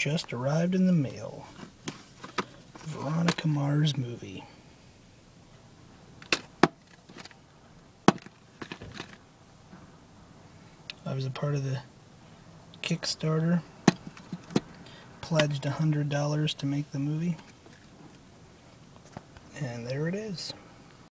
just arrived in the mail. Veronica Mars movie. I was a part of the Kickstarter. Pledged $100 to make the movie. And there it is.